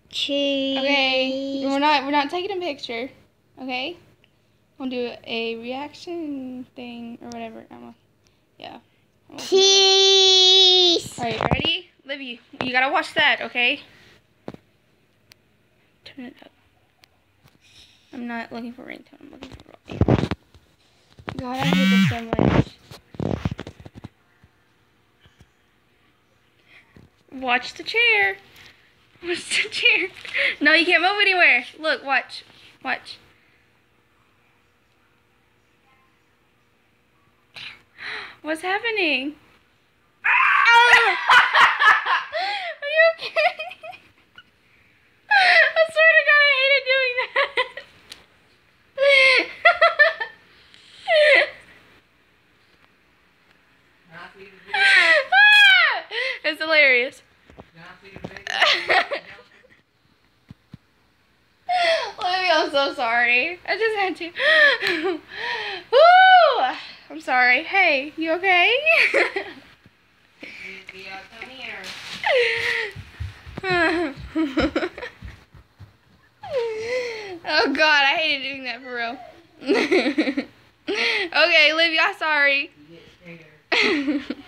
Cheese. Okay, we're not taking a picture. Okay, we'll do a reaction thing or whatever. Yeah. Cheese. All right, ready? Livy, you gotta watch that, okay? Turn it up. I'm not looking for ringtone. I'm looking for volume. God, I hate this so much. Watch the chair. Watch the chair. No, you can't move anywhere. Look, watch. Watch. What's happening? Are you okay? I swear to God, I hated doing that. It's hilarious. Olivia, I'm so sorry. I just had to. Woo! I'm sorry. Hey, you okay? Come here. Oh God, I hated doing that for real. Okay, Olivia, I'm sorry. You get scared.